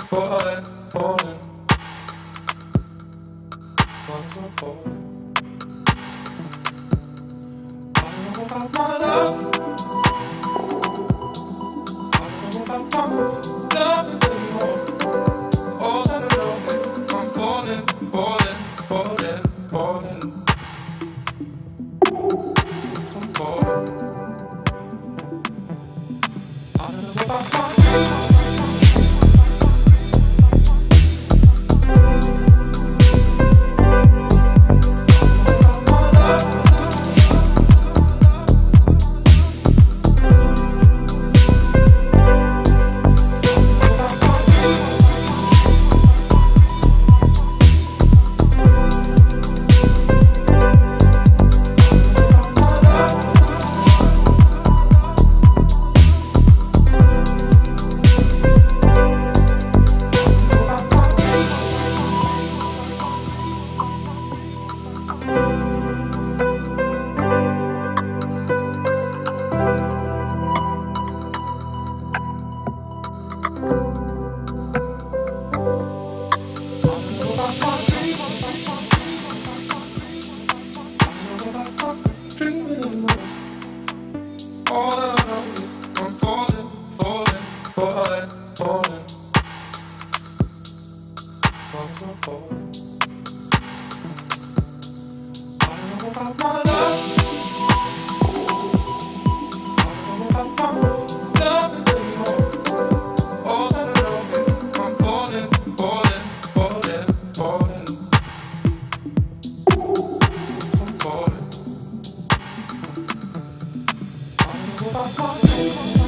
falling, falling. I'm falling. I don't know about my love. I don't know about my love anymore. All that I know is I'm falling, falling, falling, falling. I'm falling. I don't know about my love. All I know is I'm falling, falling, falling, falling. I'm falling. I don't know about my love. I don't know about my love anymore. All that I know is I'm falling, falling, falling, falling. I'm falling. I don't know about my love.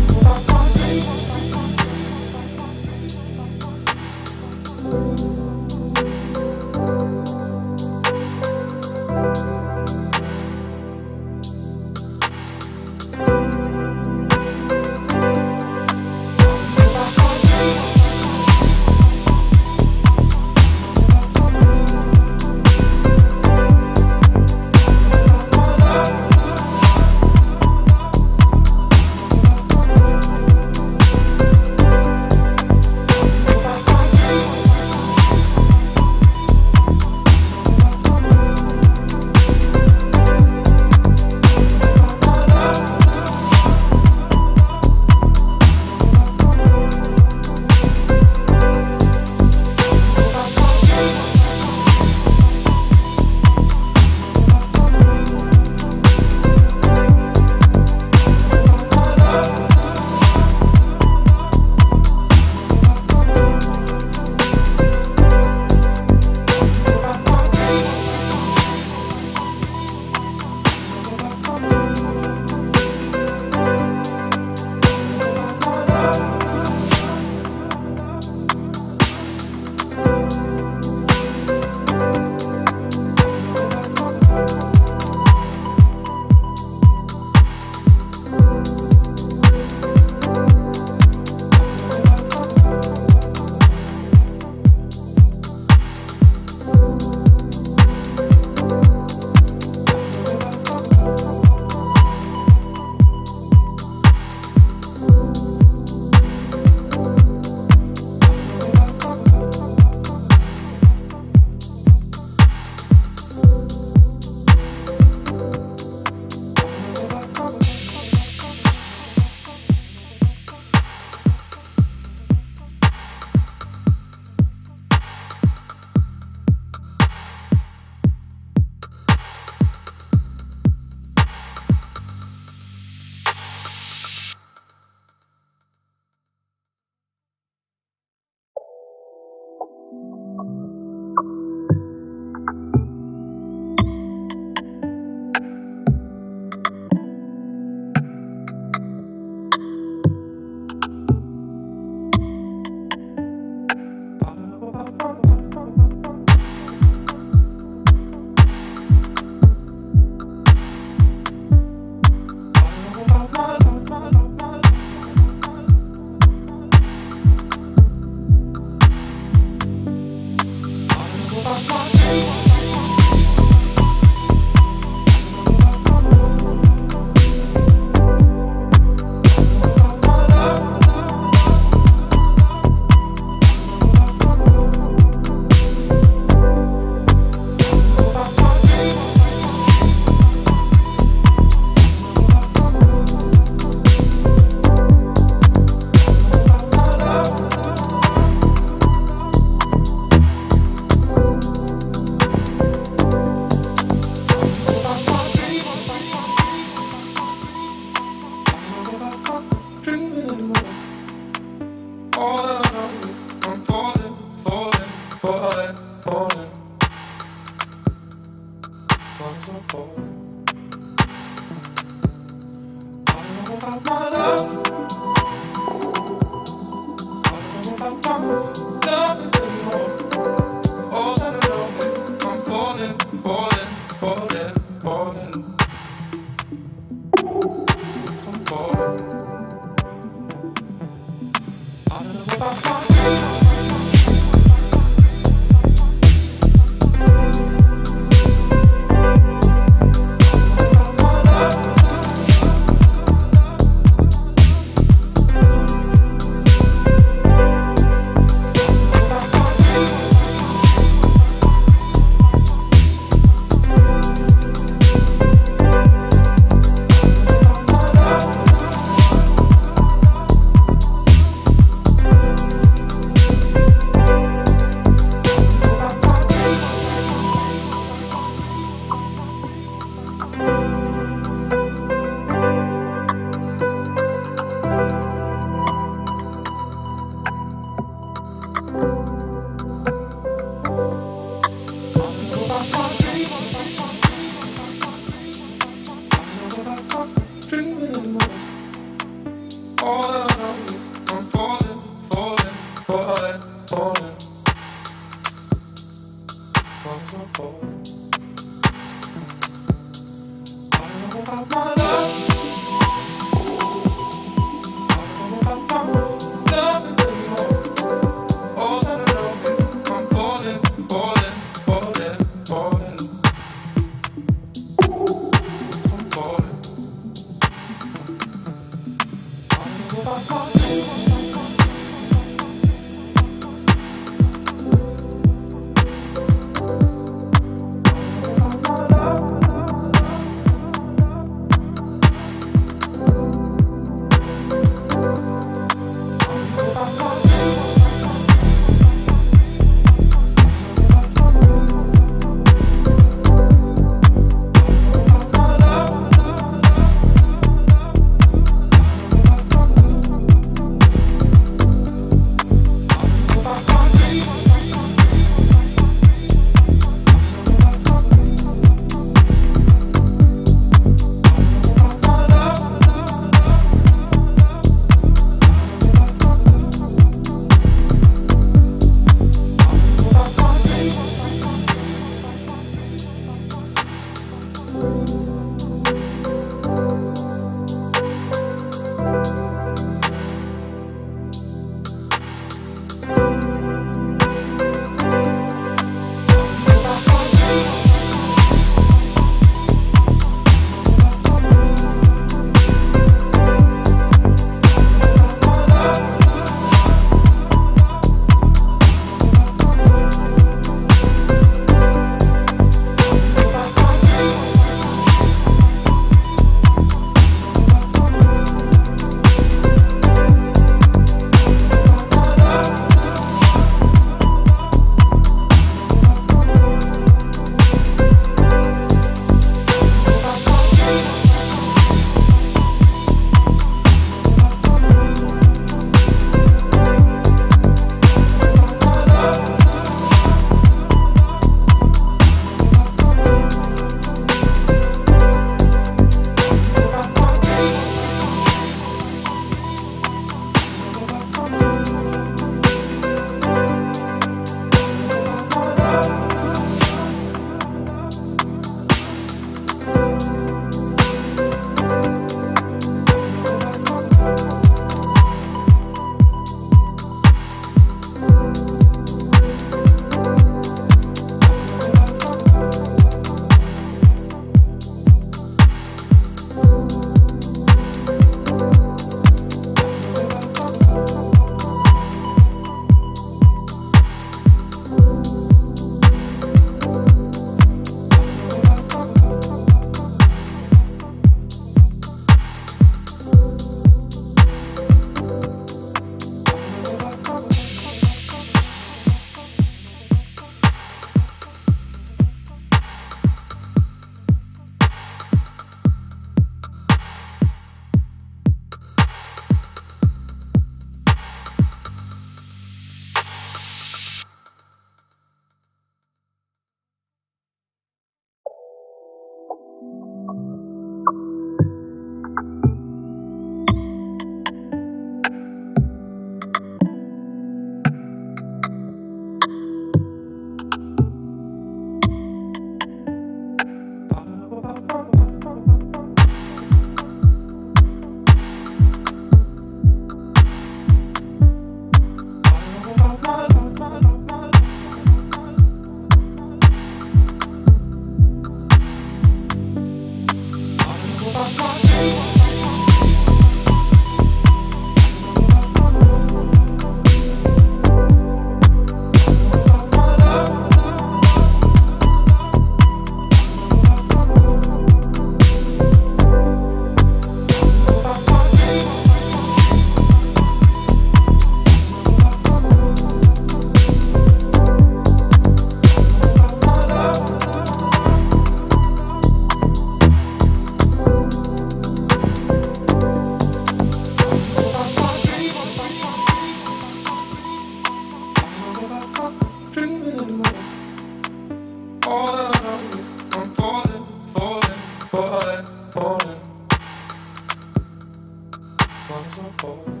'cause I'm falling.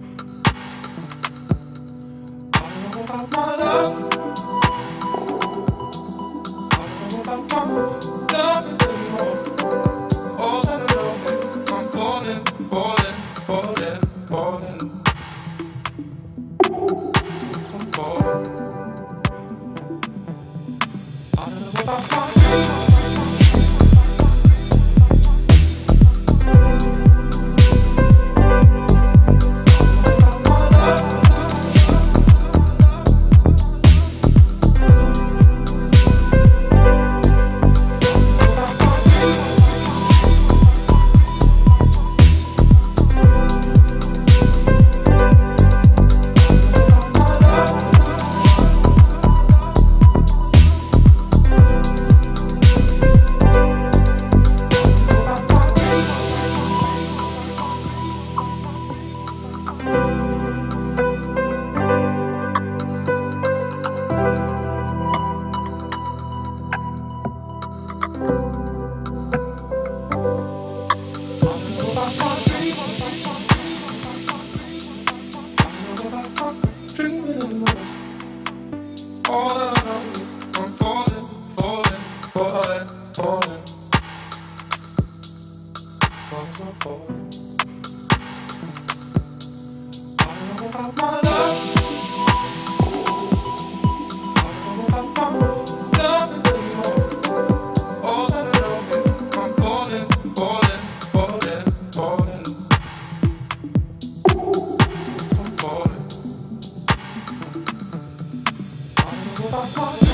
I don't know about my love. I don't know about my love anymore. All that I know is I'm falling, falling, falling, falling. I'm falling. I don't know about my all that I know is I'm falling, falling, falling, falling. 'Cause I'm falling. I don't know about my love. I don't know about my love anymore. All that I know is I'm falling, falling, falling, falling. I'm falling. I don't know about my love.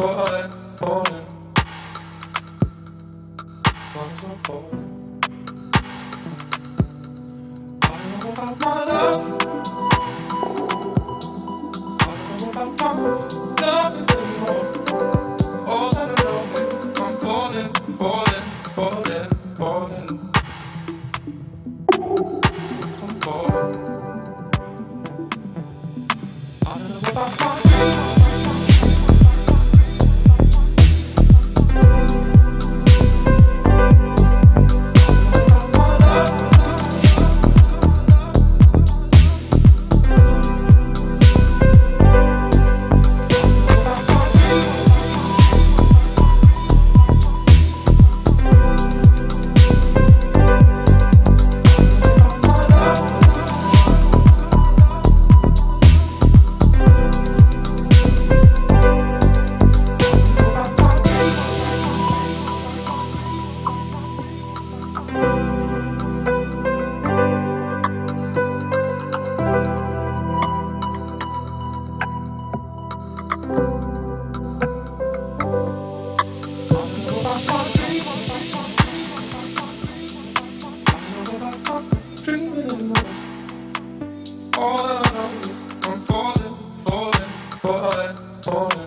falling, falling. I'm falling. I don't know about my love. I don't know about my love anymore. All that I know is I'm falling, falling, falling, falling. I'm falling. I don't know about my dreams. All that I know is I'm falling, falling, falling, falling.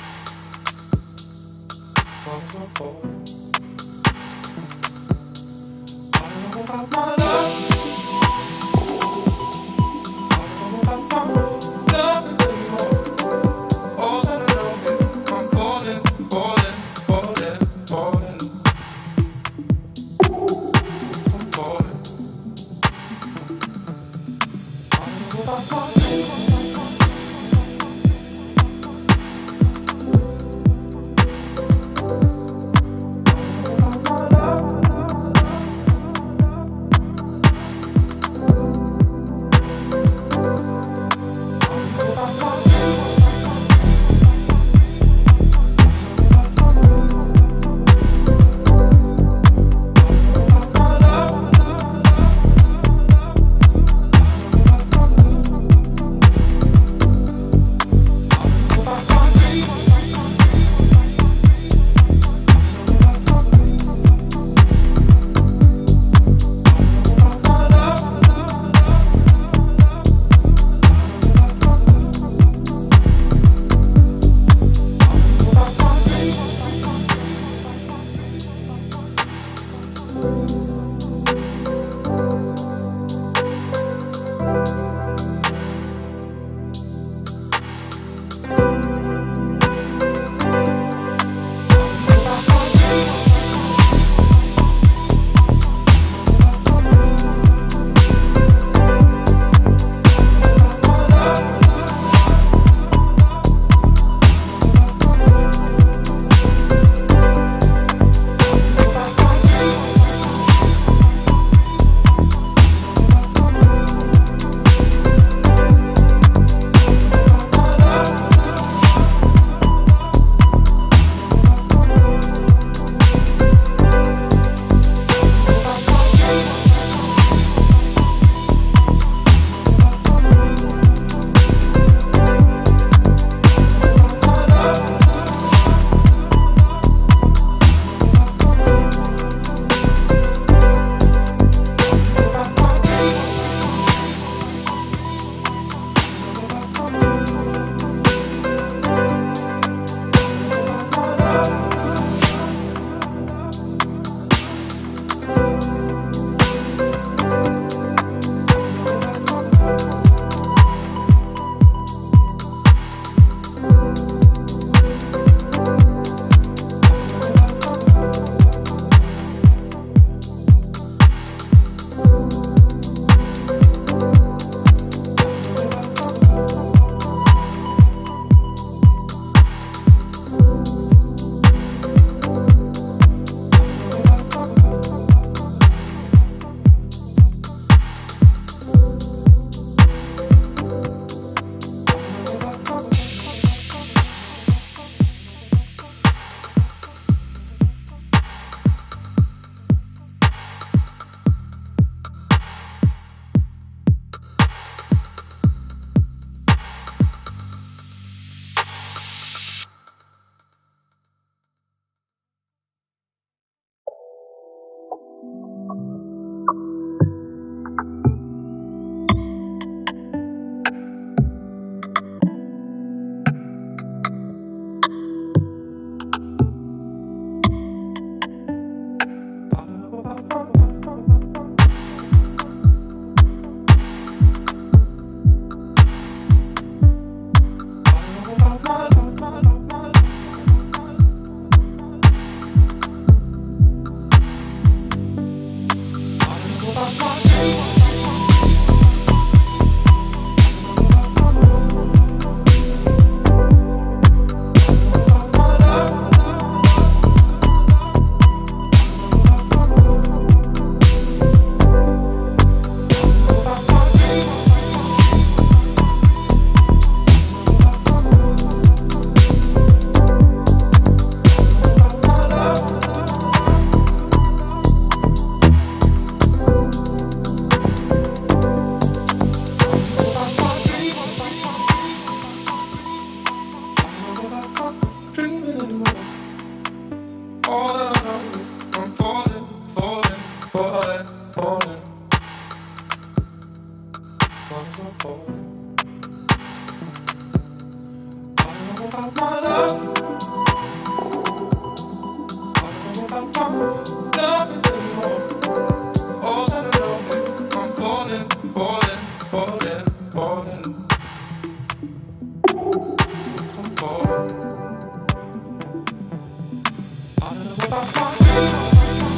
I'm falling. I don't know about my love. I don't know about my love anymore. All that I know is I'm falling, falling, falling, falling. I'm falling. I don't know about my about my love. I don't know about my love anymore. All that I know is I'm falling, falling, falling, falling. I'm falling. I don't know about my love.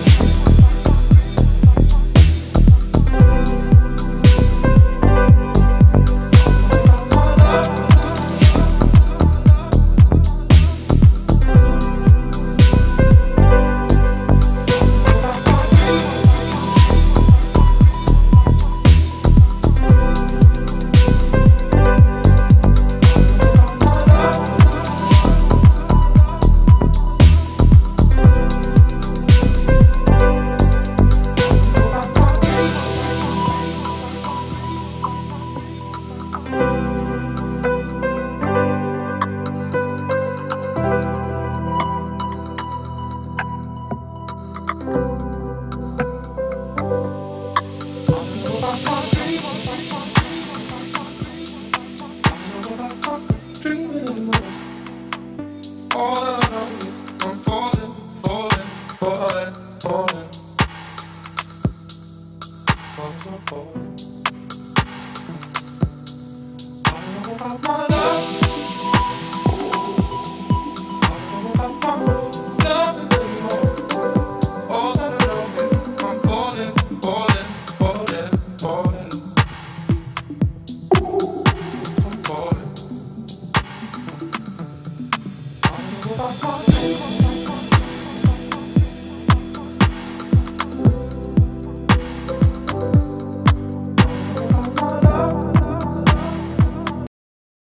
All I know is I'm falling, falling, falling, falling. I'm falling. I don't know about my love. I don't know about my love anymore. All that I know is I'm falling, falling, falling, falling. I'm falling. I don't know about my love.